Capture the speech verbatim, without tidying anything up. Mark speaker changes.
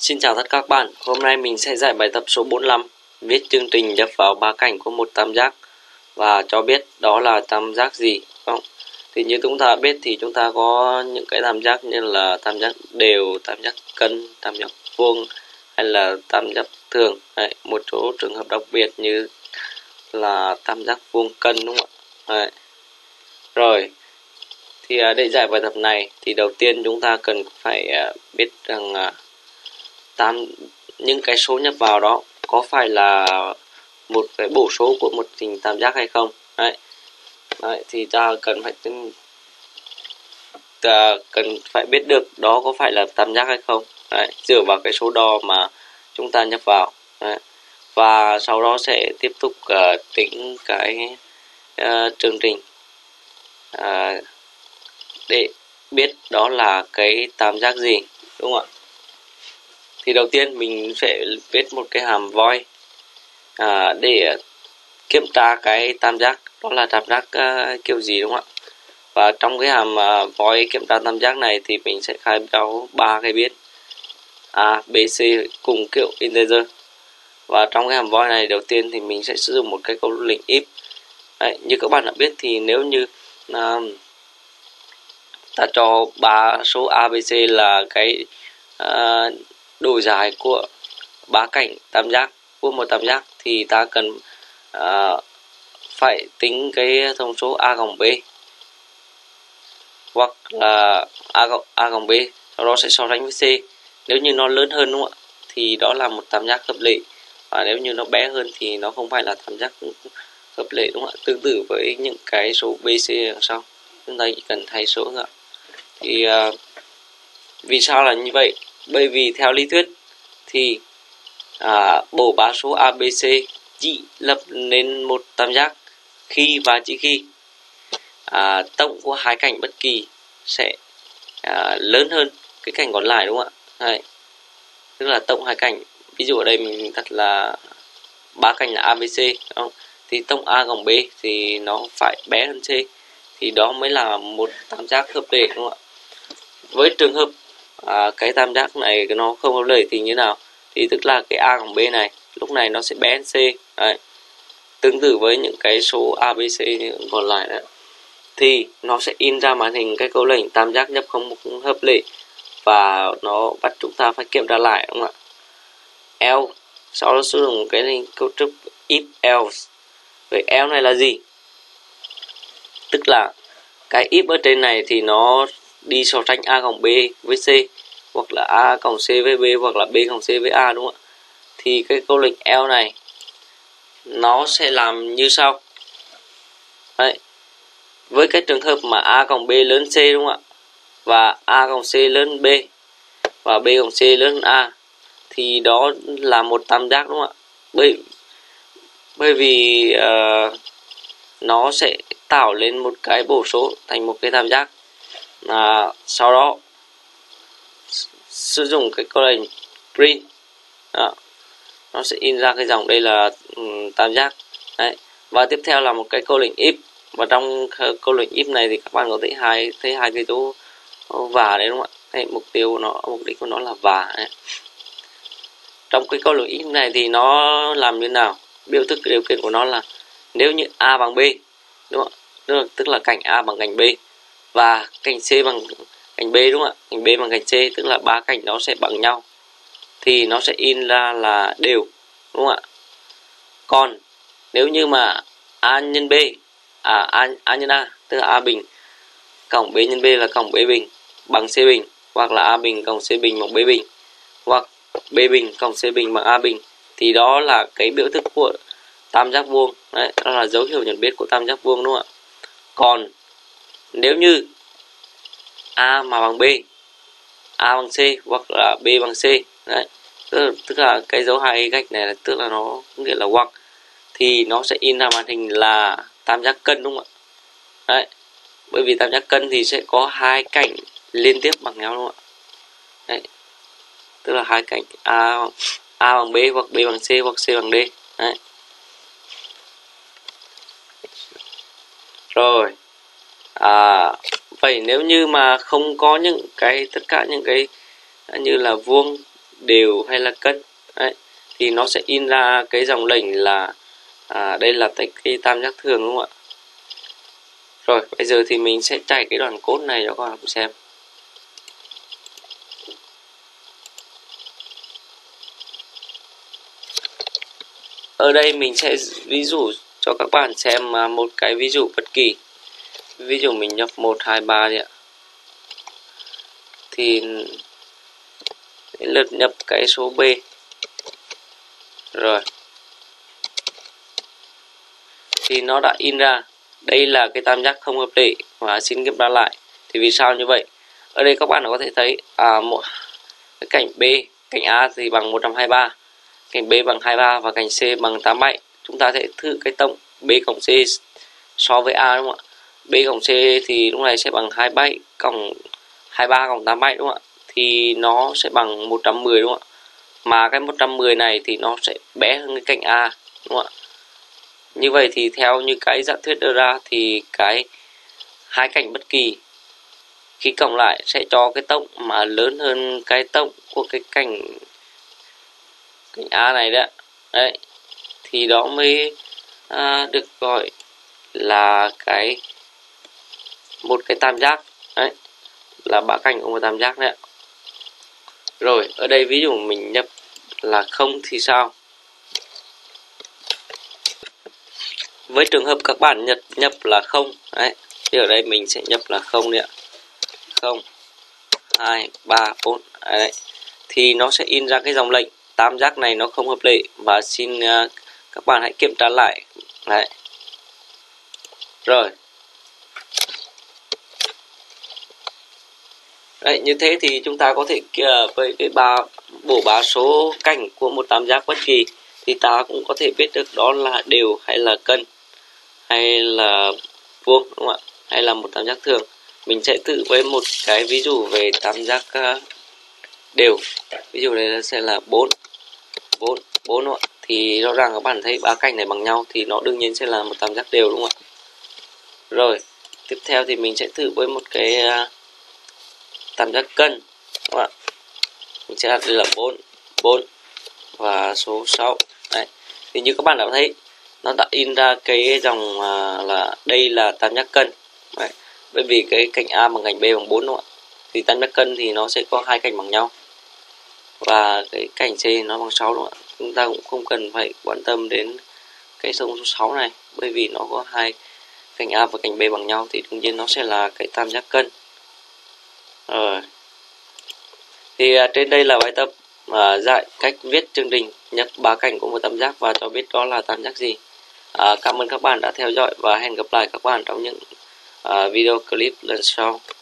Speaker 1: Xin chào tất cả các bạn, hôm nay mình sẽ giải bài tập số bốn mươi lăm, viết chương trình nhập vào ba cạnh của một tam giác và cho biết đó là tam giác gì. Không? Thì như chúng ta biết thì chúng ta có những cái tam giác như là tam giác đều, tam giác cân, tam giác vuông hay là tam giác thường. Đấy, một số trường hợp đặc biệt như là tam giác vuông cân, đúng không ạ? Đấy. Rồi, thì để giải bài tập này thì đầu tiên chúng ta cần phải biết rằng tam những cái số nhập vào đó có phải là một cái bổ số của một hình tam giác hay không. Đấy. Đấy, thì ta cần phải ta cần phải biết được đó có phải là tam giác hay không. Đấy, dựa vào cái số đo mà chúng ta nhập vào. Đấy. Và sau đó sẽ tiếp tục uh, tính cái uh, chương trình uh, để biết đó là cái tam giác gì, đúng không ạ? Thì đầu tiên mình sẽ viết một cái hàm void à, để kiểm tra cái tam giác đó là tam giác uh, kiểu gì, đúng không ạ? Và trong cái hàm uh, void kiểm tra tam giác này thì mình sẽ khai báo ba cái biến a, b, c cùng kiểu integer. Và trong cái hàm void này đầu tiên thì mình sẽ sử dụng một cái câu lệnh if. Đấy, như các bạn đã biết thì nếu như uh, ta cho ba số a, b, c là cái uh, độ dài của ba cạnh tam giác của một tam giác thì ta cần uh, phải tính cái thông số a cộng b hoặc là a cộng a cộng b, sau đó sẽ so sánh với c. Nếu như nó lớn hơn, đúng không ạ, thì đó là một tam giác hợp lệ, và nếu như nó bé hơn thì nó không phải là tam giác hợp lệ, đúng không ạ? Tương tự với những cái số b, c đằng sau, chúng ta chỉ cần thay số nữa. Thì uh, vì sao là như vậy? Bởi vì theo lý thuyết thì à, bổ ba số a, b, c chỉ lập nên một tam giác khi và chỉ khi à, tổng của hai cạnh bất kỳ sẽ à, lớn hơn cái cạnh còn lại, đúng không ạ? Đấy. Tức là tổng hai cạnh, ví dụ ở đây mình đặt là ba cạnh là a, b, c, đúng không? Thì tổng a cộng b thì nó phải bé hơn c, thì đó mới là một tam giác hợp lệ, đúng không ạ? Với trường hợp à, cái tam giác này nó không hợp lệ thì như nào? Thì tức là cái a cộng b này lúc này nó sẽ bé hơn c. Đấy. Tương tự với những cái số a, b, c còn lại đó, thì nó sẽ in ra màn hình cái câu lệnh tam giác nhập không hợp lệ và nó bắt chúng ta phải kiểm tra lại, đúng không ạ? Else, sau đó sử dụng cái cấu trúc if else. Vậy else này là gì? Tức là cái if ở trên này thì nó đi so sánh a cộng b với c, hoặc là a cộng c với b, hoặc là b cộng c với a, đúng không ạ? Thì cái câu lệnh else này nó sẽ làm như sau. Đấy. Với cái trường hợp mà a cộng b lớn c, đúng không ạ? Và a cộng c lớn b và b cộng c lớn a thì đó là một tam giác, đúng không ạ? Bởi bởi vì uh, nó sẽ tạo lên một cái bổ số thành một cái tam giác. À, sau đó sử dụng cái câu lệnh print, đó, nó sẽ in ra cái dòng đây là um, tam giác. Đấy. Và tiếp theo là một cái câu lệnh if, và trong câu lệnh if này thì các bạn có thấy hai thấy hai cái dấu và đấy, đúng không ạ? Đấy, mục tiêu nó mục đích của nó là và. Đấy. Trong cái câu lệnh if này thì nó làm như nào? Biểu thức điều kiện của nó là nếu như a bằng b, đúng không ạ? Tức là cạnh a bằng cạnh b và cạnh c bằng cạnh b, đúng không ạ? Cạnh b bằng cạnh c, tức là ba cạnh nó sẽ bằng nhau thì nó sẽ in ra là đều, đúng không ạ? Còn nếu như mà a nhân b à a, a nhân a tức là a bình cộng b nhân b là cộng b bình bằng c bình, hoặc là a bình cộng c bình bằng b bình, hoặc b bình cộng c bình bằng a bình, thì đó là cái biểu thức của tam giác vuông. Đấy, đó là dấu hiệu nhận biết của tam giác vuông, đúng không ạ? Còn nếu như a mà bằng b, a bằng c hoặc là b bằng c, đấy, tức là, tức là cái dấu hai gạch này là tức là nó nghĩa là hoặc, thì nó sẽ in ra màn hình là tam giác cân, đúng không ạ? Đấy, bởi vì tam giác cân thì sẽ có hai cạnh liên tiếp bằng nhau, đúng không ạ? Đấy, tức là hai cạnh a a bằng b hoặc b bằng c hoặc c bằng d. Đấy. Rồi à, vậy nếu như mà không có những cái tất cả những cái như là vuông, đều hay là cân. Đấy. Thì nó sẽ in ra cái dòng lệnh là à, đây là cái, cái tam giác thường, đúng không ạ? Rồi bây giờ thì mình sẽ chạy cái đoạn code này cho các bạn xem. Ở đây mình sẽ ví dụ cho các bạn xem một cái ví dụ bất kỳ. Ví dụ mình nhập một hai ba đi ạ. Thì lượt nhập cái số B. Rồi. Thì nó đã in ra đây là cái tam giác không hợp lệ và xin kiểm tra lại. Thì vì sao như vậy? Ở đây các bạn có thể thấy à, một cái cạnh B, cạnh A thì bằng một trăm hai mươi ba, cạnh B bằng hai mươi ba và cạnh C bằng tám mươi bảy. Chúng ta sẽ thử cái tổng B cộng C so với A, đúng không ạ? B cộng C thì lúc này sẽ bằng hai mươi bảy cộng hai mươi ba cộng tám mươi bảy, đúng không ạ? Thì nó sẽ bằng một trăm mười, đúng không ạ? Mà cái một trăm mười này thì nó sẽ bé hơn cái cạnh A, đúng không ạ? Như vậy thì theo như cái giả thuyết đưa ra thì cái hai cạnh bất kỳ khi cộng lại sẽ cho cái tổng mà lớn hơn cái tổng của cái cạnh cạnh A này đó. Đấy. Thì đó mới à, được gọi là cái một cái tam giác. Đấy. Là ba cạnh của một tam giác đấy. Rồi, ở đây ví dụ mình nhập là không thì sao? Với trường hợp các bạn nhập nhập là không, đấy, thì ở đây mình sẽ nhập là không đấy ạ. không, hai, ba, bốn. Đấy. Thì nó sẽ in ra cái dòng lệnh tam giác này nó không hợp lệ và xin uh, các bạn hãy kiểm tra lại. Đấy. Rồi. Đấy, như thế thì chúng ta có thể uh, với cái ba bộ ba số cạnh của một tam giác bất kỳ thì ta cũng có thể biết được đó là đều hay là cân hay là vuông, đúng không ạ? Hay là một tam giác thường. Mình sẽ thử với một cái ví dụ về tam giác uh, đều. Ví dụ này sẽ là bốn, bốn, bốn, đúng không ạ? Thì rõ ràng các bạn thấy ba cạnh này bằng nhau thì nó đương nhiên sẽ là một tam giác đều, đúng không ạ? Rồi, tiếp theo thì mình sẽ thử với một cái uh, tam giác cân, đúng không ạ? Mình sẽ đặt đây là bốn, bốn và số sáu. Đấy. Thì như các bạn đã thấy nó đã in ra cái dòng uh, là đây là tam giác cân. Đấy. Bởi vì cái cạnh A bằng cạnh B bằng bốn, đúng không ạ? Thì tam giác cân thì nó sẽ có hai cạnh bằng nhau và cái cạnh C nó bằng sáu, đúng không ạ? Chúng ta cũng không cần phải quan tâm đến cái số sáu này, bởi vì nó có hai cạnh A và cạnh B bằng nhau thì đương nhiên nó sẽ là cái tam giác cân. Rồi. Thì uh, trên đây là bài tập uh, dạy cách viết chương trình nhập ba cạnh của một tam giác và cho biết đó là tam giác gì. Uh, cảm ơn các bạn đã theo dõi và hẹn gặp lại các bạn trong những uh, video clip lần sau.